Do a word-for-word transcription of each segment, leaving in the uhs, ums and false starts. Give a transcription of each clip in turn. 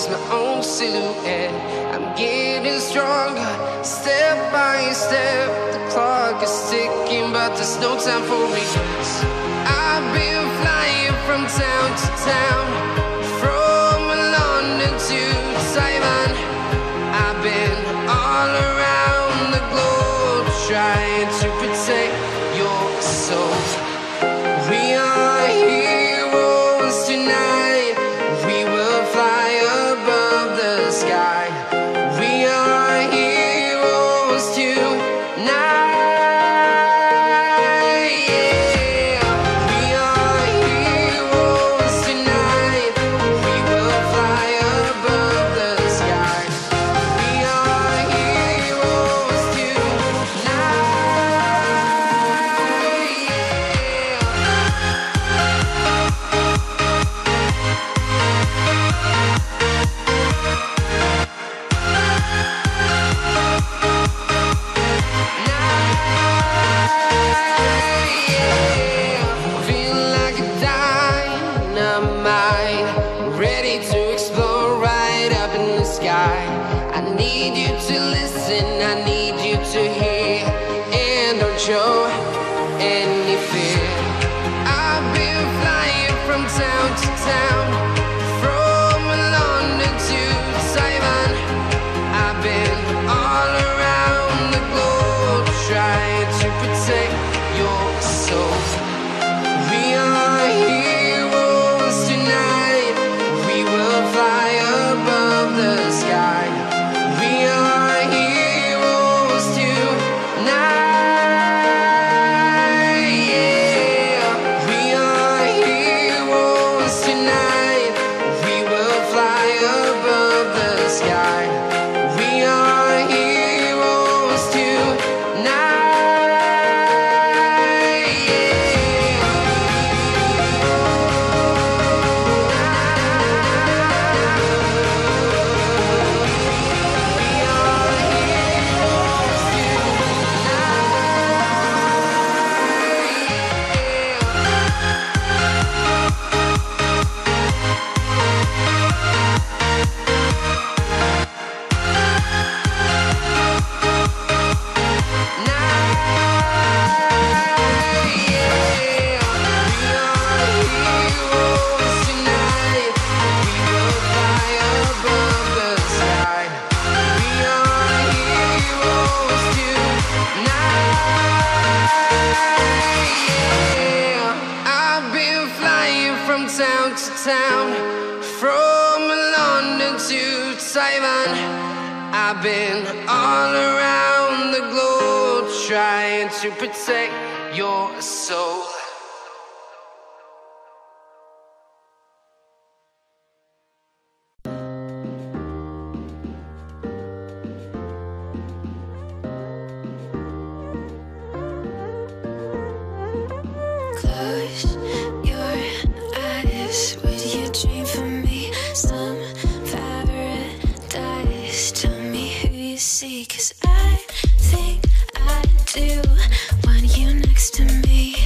recognize my own silhouette. I'm getting stronger, step by step. The clock is ticking, but there's no time for regrets. I've been flying from town to town, from London to Taiwan. I've been all around the globe, trying to protect your soul. We are heroes tonight. We will fly above the sky. We are heroes tonight. I need you to listen, I need you to hear, and don't show any fear. I've been flying from town to town, from London to Taiwan. I've been all around the globe, trying to protect your soul. We are heroes tonight. We will fly above the sky. We are heroes tonight. Yeah. We are heroes tonight. We will fly above the sky. We are heroes tonight. Town to town, from London to Taiwan. I've been all around the globe, trying to protect your soul. Close your eyes. Would you dream for me some paradise? Tell me who you see, 'cause I think I do want you next to me.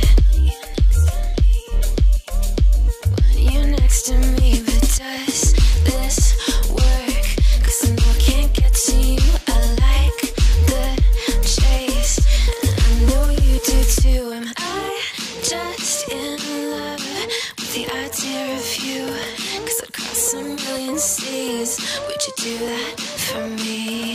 Want you next to me, but does this work? 'Cause I know I can't get to you. I like the chase, and I know you do too. Am I just in love with the idea of you? 'Cause I'd cross a million seas. Would you do that for me?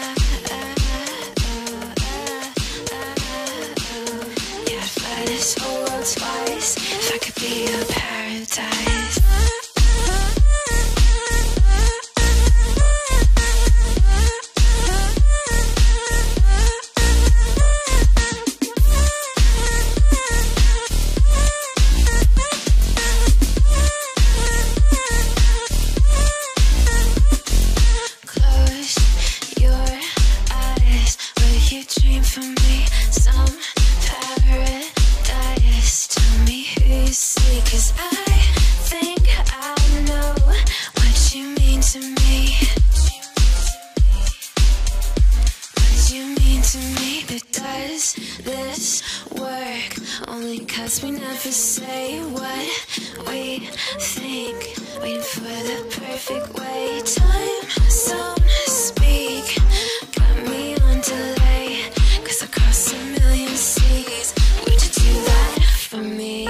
Yeah, I'd fly this whole world twice if I could be your paradise. This work only 'cause we never say what we think. waiting for the perfect way. Time don't speak, got me on delay, 'cause I crossed a million seas. Would you do that for me?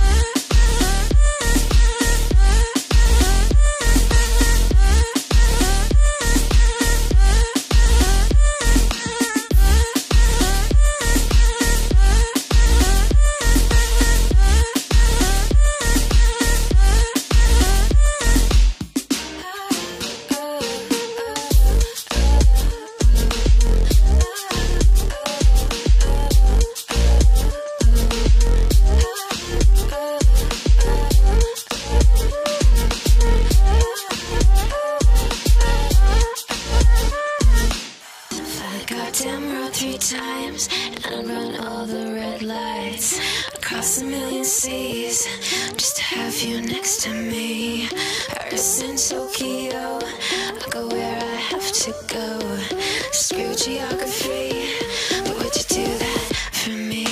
Goddamn road three times, and I'd run all the red lights across a million seas just to have you next to me. Paris and Tokyo, I'll go where I have to go. Screw geography, but would you do that for me?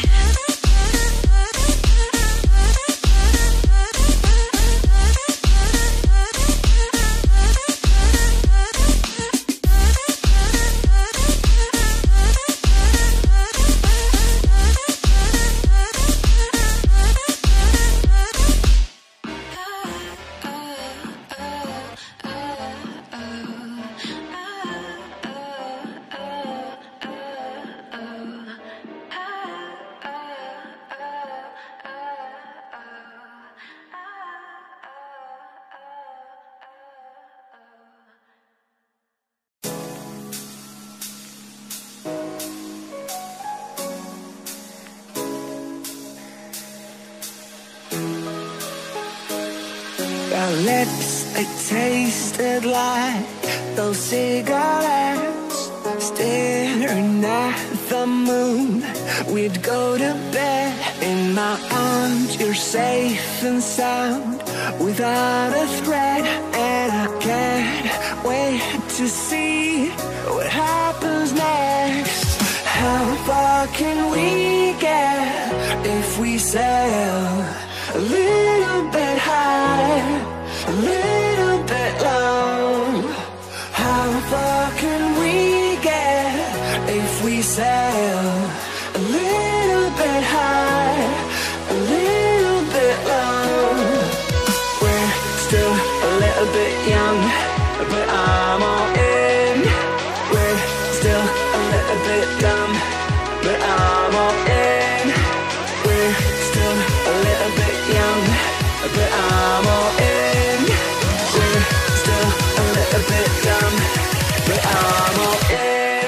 Our lips, they tasted like those cigarettes. Staring at the moon, we'd go to bed. In my arms, you're safe and sound, without a threat. And I can't wait to see what happens next. How far can we get if we sail a little bit high, a little bit low? How far can we get if we sail a little bit high, a little bit low? We're still a little bit young, but I'm all in. We're still a little bit dumb, but I'm all in. We're still a little bit young, but I'm all in. We're still a little bit dumb, but I'm all in.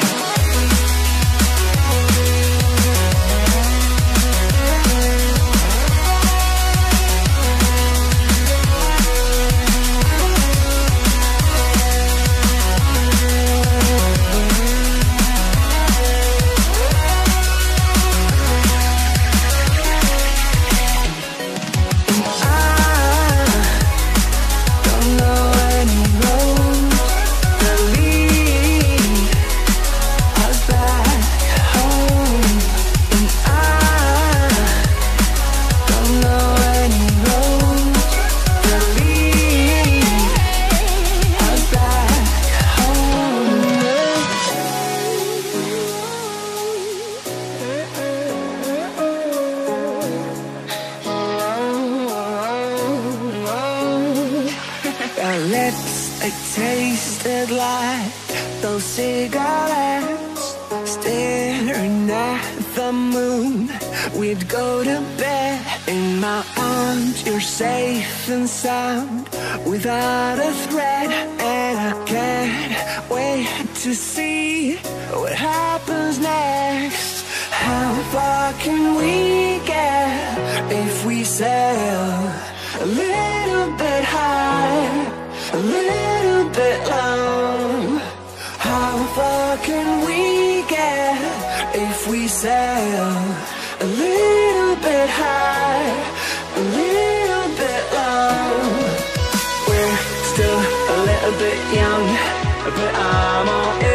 Our lips, they tasted like those cigarettes. Staring at the moon, we'd go to bed. In my arms, you're safe and sound, without a threat. And I can't wait to see what happens next. How far can we get if we sail a little bit high, a little bit low? How far can we get if we sail a little bit high, a little bit low? We're still a little bit young, but I'm all in.